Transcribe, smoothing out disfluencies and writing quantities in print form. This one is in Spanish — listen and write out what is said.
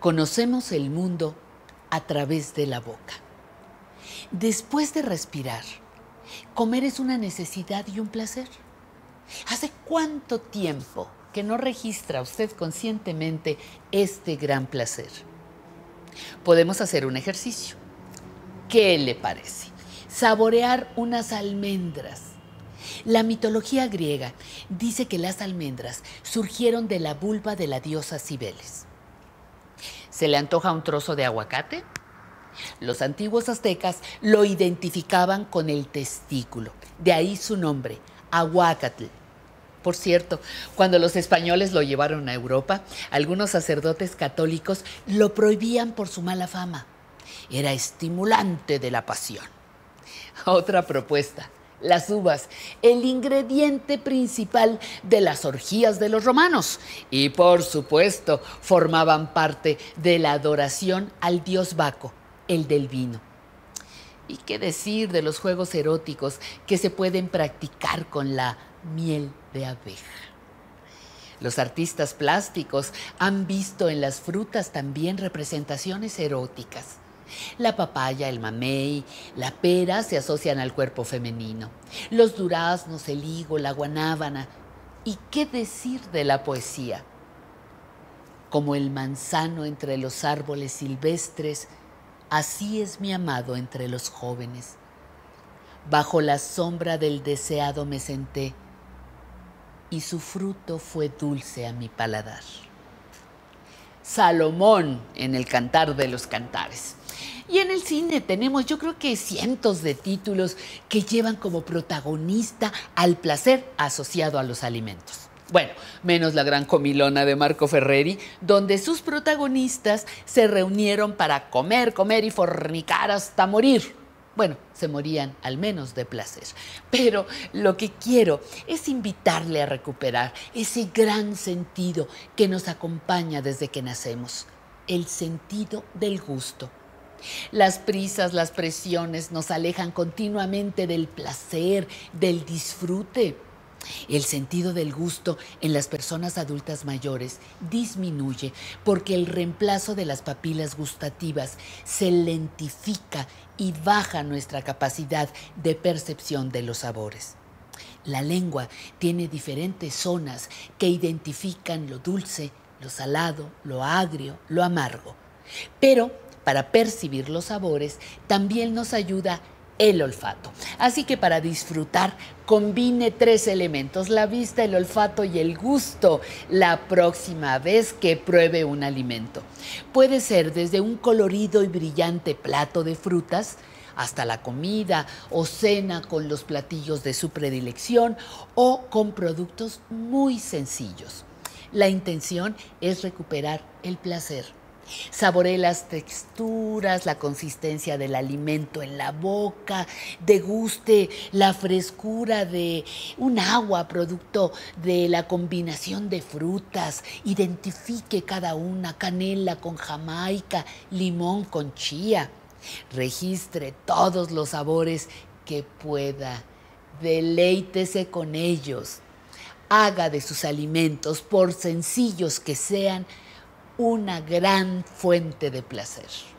Conocemos el mundo a través de la boca. Después de respirar, comer es una necesidad y un placer. ¿Hace cuánto tiempo que no registra usted conscientemente este gran placer? Podemos hacer un ejercicio. ¿Qué le parece? Saborear unas almendras. La mitología griega dice que las almendras surgieron de la vulva de la diosa Cibeles. ¿Se le antoja un trozo de aguacate? Los antiguos aztecas lo identificaban con el testículo, de ahí su nombre, aguacatl. Por cierto, cuando los españoles lo llevaron a Europa, algunos sacerdotes católicos lo prohibían por su mala fama. Era estimulante de la pasión. Otra propuesta, las uvas, el ingrediente principal de las orgías de los romanos. Y por supuesto, formaban parte de la adoración al dios Baco, el del vino. ¿Y qué decir de los juegos eróticos que se pueden practicar con la miel de abeja? Los artistas plásticos han visto en las frutas también representaciones eróticas. La papaya, el mamey, la pera se asocian al cuerpo femenino. Los duraznos, el higo, la guanábana. ¿Y qué decir de la poesía? Como el manzano entre los árboles silvestres, así es mi amado entre los jóvenes. Bajo la sombra del deseado me senté, y su fruto fue dulce a mi paladar. Salomón en el Cantar de los Cantares. Y en el cine tenemos, yo creo que cientos de títulos que llevan como protagonista al placer asociado a los alimentos. Bueno, menos La Gran Comilona de Marco Ferreri, donde sus protagonistas se reunieron para comer, comer y fornicar hasta morir. Bueno, se morían al menos de placer. Pero lo que quiero es invitarle a recuperar ese gran sentido que nos acompaña desde que nacemos, el sentido del gusto. Las prisas, las presiones nos alejan continuamente del placer, del disfrute. El sentido del gusto en las personas adultas mayores disminuye porque el reemplazo de las papilas gustativas se lentifica y baja nuestra capacidad de percepción de los sabores. La lengua tiene diferentes zonas que identifican lo dulce, lo salado, lo agrio, lo amargo. Pero para percibir los sabores también nos ayuda el olfato. Así que para disfrutar, combine 3 elementos, la vista, el olfato y el gusto, la próxima vez que pruebe un alimento. Puede ser desde un colorido y brillante plato de frutas, hasta la comida o cena con los platillos de su predilección o con productos muy sencillos. La intención es recuperar el placer. Saboree las texturas, la consistencia del alimento en la boca, deguste la frescura de un agua producto de la combinación de frutas, identifique cada una, canela con jamaica, limón con chía. Registre todos los sabores que pueda, deleítese con ellos. Haga de sus alimentos, por sencillos que sean, una gran fuente de placer.